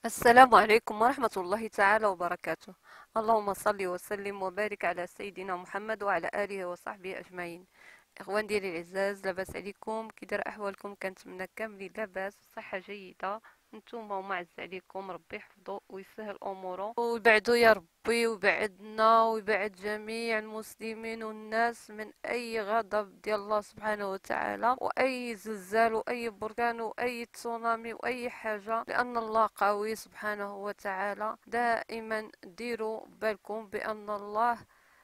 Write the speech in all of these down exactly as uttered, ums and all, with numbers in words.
السلام عليكم ورحمة الله تعالى وبركاته. اللهم صل وسلم وبارك على سيدنا محمد وعلى آله وصحبه أجمعين. إخوان ديالي العزاز، لاباس عليكم؟ كي داير أحوالكم؟ كنتمنى كاملين لاباس وصحة جيدة. نتوما ومعز عليكم، ربي يحفظو ويسهل أموره ويبعدو يا ربي، ويبعدنا ويبعد جميع المسلمين والناس من أي غضب ديال الله سبحانه وتعالى، وأي زلزال وأي بركان وأي تسونامي وأي حاجة، لأن الله قوي سبحانه وتعالى. دائما ديروا بالكم بأن الله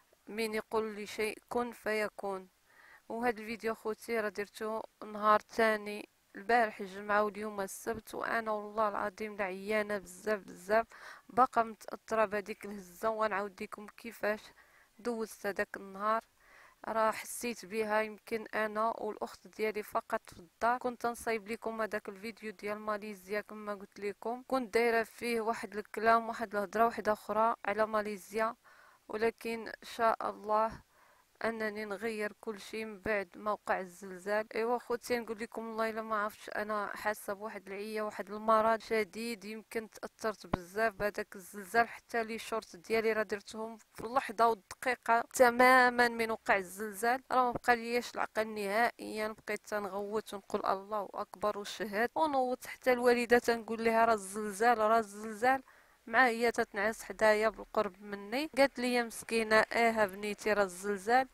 من يقول لشيء كن فيكون. وهذا الفيديو خوتي راه درتو نهار تاني، البارح الجمعة واليوم السبت، وانا والله العظيم لعيانة بزاف بزاف، باقا متأثرة بهذيك الهزة، وغنعاود لكم كيفاش دوزت هذاك النهار. راه حسيت بها، يمكن انا والاخت ديالي فقط في الدار. كنت نصايب لكم هذاك الفيديو ديال ماليزيا كما قلت لكم، كنت دايره فيه واحد الكلام واحد الهضره واحده اخرى على ماليزيا، ولكن شاء الله انني نغير كل شيء من بعد موقع الزلزال. ايوا خوتي، نقول لكم والله الا ما عرفتش، انا حاسه بواحد العيه واحد المرض شديد، يمكن تاثرت بزاف بهذاك الزلزال، حتى لي شورت ديالي راه درتهم في اللحظه والدقيقه تماما من وقع الزلزال. راه ما بقى لياش العقل نهائيا، بقيت تنغوت ونقول الله اكبر وشهاد، ونوض حتى الوالده تنقول لها راه الزلزال راه الزلزال، مع هي تتنعس حدايا بالقرب مني. قالت لي مسكينه اه بنيتي راه الزلزال.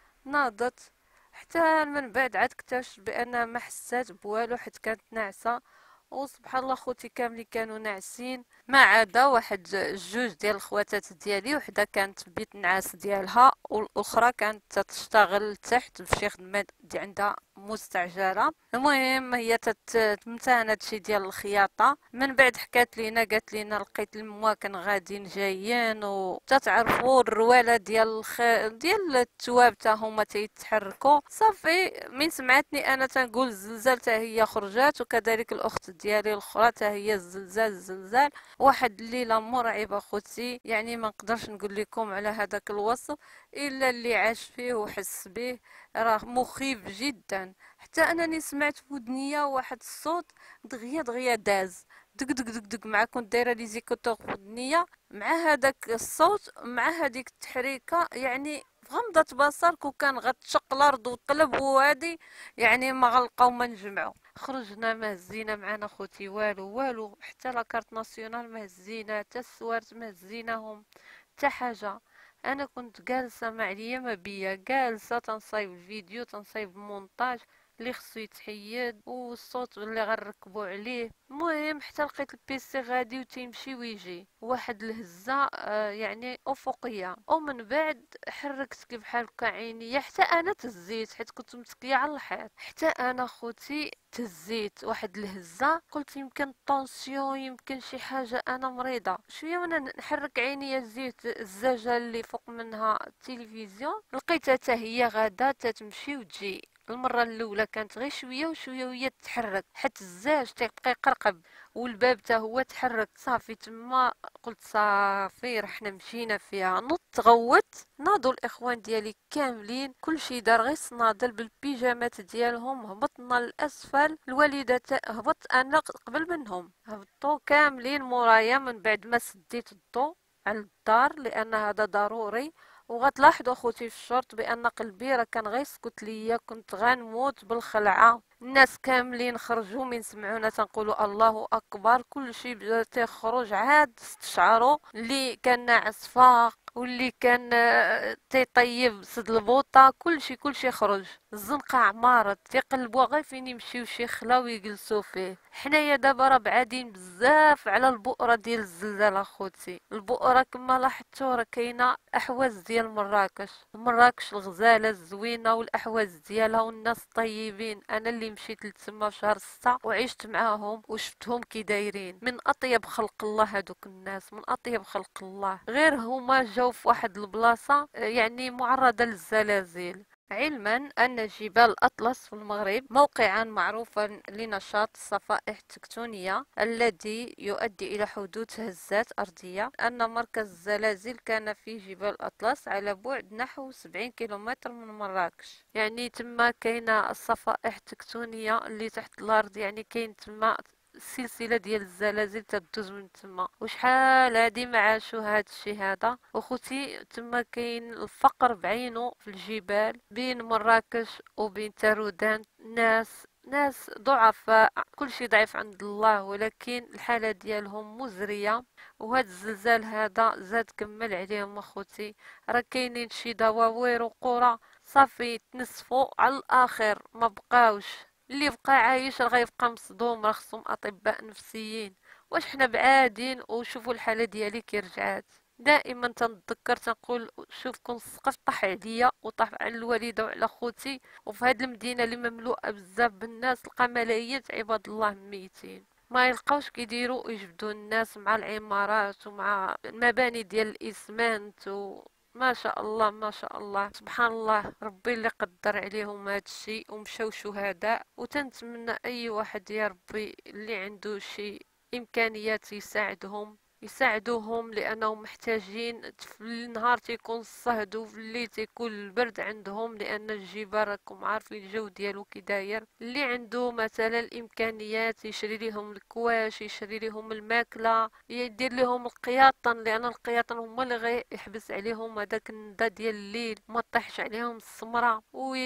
ناضت، حتى من بعد عاد اكتشفت بانها ما حسات بوالو حيت كانت ناعسه. وسبحان الله خوتي كاملين كانوا ناعسين، ما عدا واحد جوج ديال الخواتات ديالي، وحده كانت في بيت النعاس ديالها والاخرى كانت تشتغل تحت بشي خدمه دي عندها مستعجله. المهم هي تتمتهن هادشي ديال الخياطه. من بعد حكات لينا، قالت لينا لقيت المواكن غاديين جايين، وتتعرفوا الرواله ديال الخ... ديال التواب تا هما تيتحركوا. صافي من سمعتني انا تنقول الزلزال تا هي خرجات، وكذلك الاخت ديالي الاخرى تا هي الزلزال الزلزال. واحد الليله مرعبه خوتي، يعني ما نقدرش نقول لكم على هذاك الوصف الا اللي عاش فيه وحس به، راه مخيف جدا. حتى انني سمعت في ودنيا واحد الصوت دغيا دغيا داز دق دق دق دق، مع كنت دايره لي زيكوتور في ودنيا، مع هذاك الصوت مع هذيك التحريكه، يعني في غمضة بصرك وكان غتشق الارض وطلب وهادي، يعني ما غلقاو ما نجمعو. خرجنا ما هزينا معانا خوتي والو والو، حتى لاكارت ناسيونال ما هزينا، حتى السوارت ما هزيناهم، حتى حاجه. انا كنت جالسه ما عليا ما بيا، جالسه تنصايب الفيديو تنصايب المونتاج اللي خصو يتحيد والصوت اللي غنركبو عليه. المهم حتى لقيت البيسي غادي وتيمشي ويجي واحد الهزه آه يعني افقيه، ومن بعد حركت كيف بحال هكا عينيا، حتى انا تهزيت حيت كنت متكيه على الحيط. حتى انا خوتي تهزيت واحد الهزه، قلت يمكن طونسيون يمكن شي حاجه، انا مريضه شويه وانا نحرك عينيا، زيت الزجاجه اللي فوق منها التلفزيون لقيتها حتى هي غادا تتمشي وتجي. المره الاولى كانت غير شويه وشويه وهي تتحرك، حتى الزاج تيبقى يقرقب، والباب حتى هو تحرك. صافي تما قلت صافي رحنا مشينا فيها. نط غوت، ناضوا الاخوان ديالي كاملين، كلشي دار غير صنادل بالبيجامات ديالهم، هبطنا للاسفل. الوالده هبط انا قبل منهم، هبطوا كاملين مورايا. من بعد ما سديت الضو على الدار لان هذا ضروري، وغتلاحظوا اخوتي في الشرط بان قلبي راه كان غيسكت ليا، كنت غنموت بالخلعه. الناس كاملين خرجوا من سمعونا تنقولوا الله اكبر، كل شيء بدا تيخرج، عاد استشعروا اللي كان ناعس فاق، واللي كان آه، تيطيب سد البوطه، كل شيء كل شيء خرج. الزنقه عمارت تيقلبوا غير فين يمشيو شي خلا ويجلسوا فيه. حنايا دابا راه بعادين بزاف على البؤره ديال الزلزال اخوتي. البؤره كما لاحظتوا راه كاينه احواز ديال مراكش، مراكش الغزاله الزوينه والاحواز ديالها والناس طيبين. انا اللي مشيت لتما في شهر ستة وعشت معاهم وشفتهم كي دايرين، من اطيب خلق الله هذوك الناس، من اطيب خلق الله. غير هما جاو في واحد البلاصه آه، يعني معرضه للزلازل. علما أن جبال الأطلس في المغرب موقعا معروفا لنشاط الصفائح التكتونية الذي يؤدي إلى حدوث هزات أرضية، أن مركز الزلازل كان في جبال الأطلس على بعد نحو سبعين كيلومتر من مراكش. يعني تما كاينة الصفائح التكتونية اللي تحت الأرض، يعني كاين تما السلسله ديال الزلازل تدوز من تما، وشحال هادي ما عاشوا هاد الشي هذا. وخوتي تما كاين الفقر بعينه في الجبال بين مراكش وبين تارودان، ناس ناس ضعفاء، كل شيء ضعيف عند الله، ولكن الحالة ديالهم مزرية. وهاد الزلزال هذا زاد كمل عليهم اخوتي. راه كاينين شي دواوير وقرى صافي تنسفوا على الاخر، ما بقاوش. اللي بقى عايش راه غيبقى مصدوم، راه خصهم اطباء نفسيين. واش حنا بعادين وشوفوا الحالة ديالي كي رجعات. دائما تنتذكر تنقول شوف كون السقف طاح عليا وطاح على الوالده وعلى خوتي، وفي هذه المدينه اللي مملوءه بزاف بالناس لقى ملايين عباد الله ميتين، ما يلقاوش كيديروا يجبدوا الناس مع العمارات ومع المباني ديال الاسمنت و ما شاء الله ما شاء الله سبحان الله، ربي اللي قدر عليهم هذا الشيء ومشاو شهداء. وتنتمنى اي واحد يا ربي اللي عنده شي امكانيات يساعدهم يساعدوهم، لانهم محتاجين. في النهار تيكون الصهد وفي الليل تيكون البرد عندهم، لان الجبال راكم عارفين الجو ديالو كي داير. اللي عنده مثلا الامكانيات يشري لهم الكواش، يشري لهم الماكله، يدير لهم القياطن، لان القياطن هما اللي غيحبس عليهم هذاك الندى ديال الليل، ما طيحش عليهم السمره،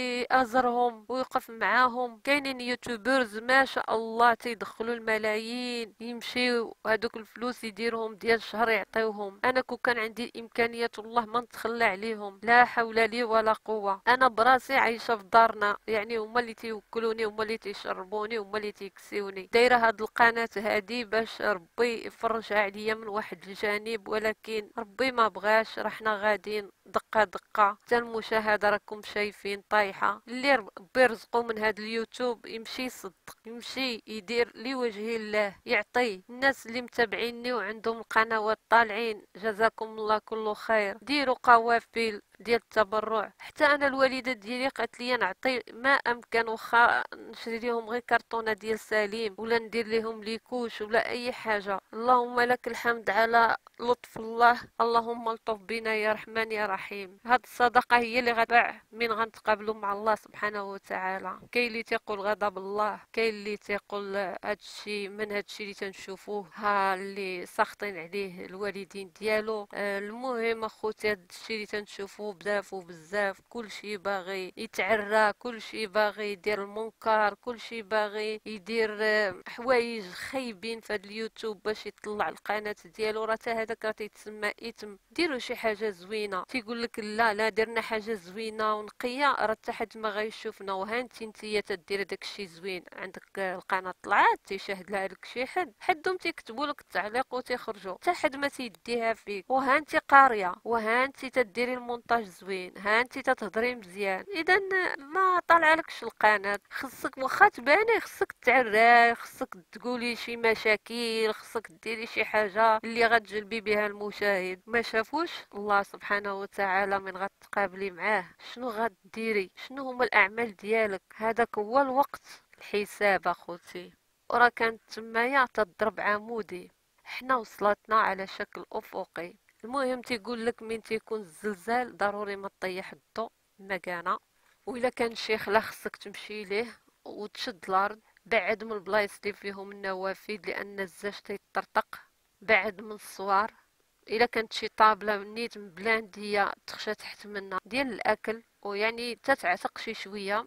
ويأزرهم ويوقف معاهم. كاينين يوتيوبرز ما شاء الله تيدخلوا الملايين، يمشيو هذوك الفلوس يديرهم ديال شهر يعطيوهم. انا كون كان عندي الامكانيات والله ما نتخلى عليهم، لا حول لي ولا قوه. انا براسي عايشه في دارنا، يعني هما اللي تيوكلوني، هما اللي تيشربوني، هما اللي تيكسيوني. دايره هاد القناه هادي باش ربي يفرجها عليا من واحد الجانب، ولكن ربي ما بغاش. رحنا غاديين دقه دقه حتى المشاهده راكم شايفين طايحه. اللي ربي يرزقو من هاد اليوتيوب يمشي يصدق، يمشي يدير لوجه الله، يعطي الناس اللي متابعيني وعندهم القنوات طالعين. جزاكم الله كل خير. ديروا قوافل ديال التبرع. حتى انا الوالده ديالي قالت لي نعطي ما امكن، واخا نشري لهم غير كرتونه ديال سليم ولا ندير لهم ليكوش ولا اي حاجه. اللهم لك الحمد على لطف الله، اللهم الطف بنا يا رحمن يا رحيم. هاد الصدقه هي اللي غتبع من غنتقابلوا مع الله سبحانه وتعالى. كاين اللي تيقول غضب الله، كاين اللي تيقول هادشي من هادشي اللي تنشوفوه ها اللي ساخطين عليه الوالدين ديالو. آه المهم اخوتي هادشي اللي تنشوفوه بزاف وبزاف، كلشي باغي يتعرى، كلشي باغي يدير المنكر، كلشي باغي يدير آه حوايج خايبين في هاد اليوتيوب باش يطلع القناه ديالو. راه حتى هذاك راه تيتسمى اثم. ديروا شي حاجه زوينه، تيقول لك لا لا درنا حاجه زوينه ونقيه راه حتى حد ما غيشوفنا. وها انت نتيا تدير داكشي زوين، عندك القناه طلعت تيشاهد لها لك شي حد، حدهم تيكتبوا لك التعليق وتيخرجوا، حتى حد ما تيديها فيك. وها انت قاريه، وها انت تديري المونتاج زوين، ها انت تتهضري مزيان. اذا ما طالع لكش القناه، خصك واخا تباني خصك تعري، خصك تقولي شي مشاكل، خصك ديري شي حاجه اللي غتجلبي بها المشاهد. ما شافوش الله سبحانه وتعالى من غتقابلي معاه شنو غديري، شنو هما الاعمال ديالك. هذاك هو الوقت الحساب اخوتي. وراه كانت تمايا تضرب عمودي، حنا وصلتنا على شكل افقي. المهم تيقول لك من تيكون الزلزال ضروري ما تطيح الضوء المكانه، وإلا كان شي خلا خصك تمشي ليه وتشد الارض، بعد من البلايص اللي فيهم النوافذ لان الزاج تيطرطق، بعد من الصوار. الا كانت شي طابله نيت مبلانديه تخشى تحت منها ديال الاكل، ويعني تتعتق شي شويه.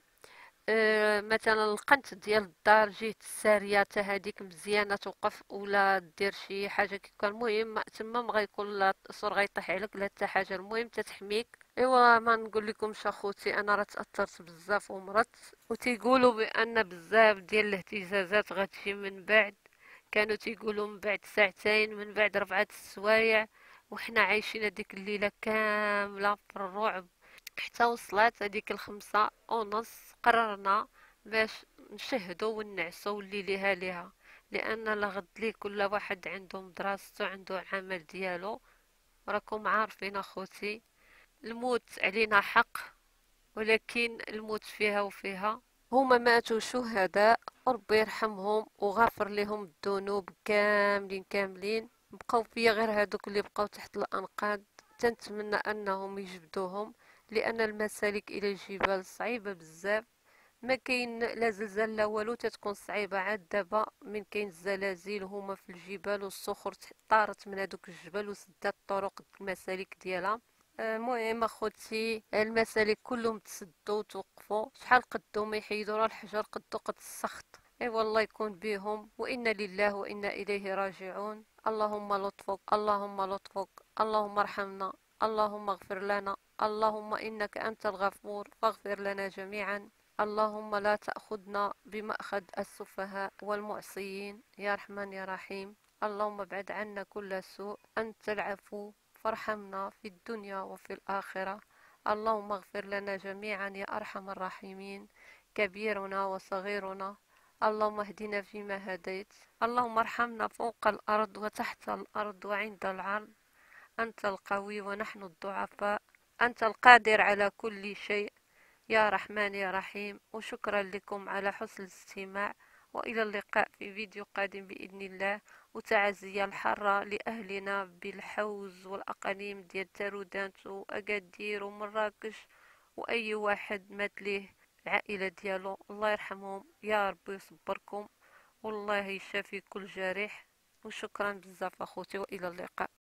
أه مثلا القنت ديال الدار جهه الساريه حتى هذيك مزيانه توقف، ولا دير شي حاجه كي كان. المهم تما ما غيكون لا السور غيطيح عليك لا حتى حاجه، المهم تتحميك. ايوا ما نقول لكمش اخوتي، انا راه تاثرت بزاف ومرضت. وتيقولوا بان بزاف ديال الاهتزازات غتجي من بعد، كانوا تيقولوا من بعد ساعتين، من بعد ربعة السوايع. وحنا عايشين هذيك الليله كامله في الرعب، حتى وصلت هذيك الخمسة ونص قررنا باش نشهدو ونعسو اللي ليها ليها، لان لغد لي كل واحد عنده مدرسته عنده عمل ديالو. راكم عارفين اخوتي الموت علينا حق، ولكن الموت فيها وفيها. هما ماتوا شهداء، ربي يرحمهم وغفر لهم الذنوب كاملين كاملين. بقاو فيا غير هادوك اللي بقاو تحت الانقاض، تنتمنى انهم يجبدوهم، لان المسالك الى الجبال صعيبه بزاف. ما كاين لا زلزال لا والو، تتكون صعيبه. عاد دابا من كاين الزلازل هما في الجبال والصخور طارت من هذوك الجبال وسدات الطرق المسالك ديالها. آه، المهم اخوتي المسالك كلهم تسدوا وتوقفوا، شحال قدو ما يحيدوا راه الحجر قدو قد السخط. اي والله يكون بهم، وانا لله وانا اليه راجعون. اللهم لطفك، اللهم لطفك، اللهم ارحمنا، اللهم اغفر لنا، اللهم انك انت الغفور فاغفر لنا جميعا. اللهم لا تأخذنا بمأخذ السفهاء والمعصيين يا رحمن يا رحيم. اللهم ابعد عنا كل سوء، أنت العفو فارحمنا في الدنيا وفي الآخرة. اللهم اغفر لنا جميعا يا أرحم الراحمين، كبيرنا وصغيرنا. اللهم اهدنا فيما هديت، اللهم ارحمنا فوق الأرض وتحت الأرض وعند العرض. أنت القوي ونحن الضعفاء، أنت القادر على كل شيء يا رحمن يا رحيم. وشكرا لكم على حسن الاستماع، وإلى اللقاء في فيديو قادم بإذن الله. وتعزية الحارة لأهلنا بالحوز والأقاليم ديال تارودانت وأكادير ومراكش، وأي واحد مات ليه العائلة ديالو، الله يرحمهم يا رب ويصبركم، والله يشافي كل جارح. وشكرا بزاف أخوتي، وإلى اللقاء.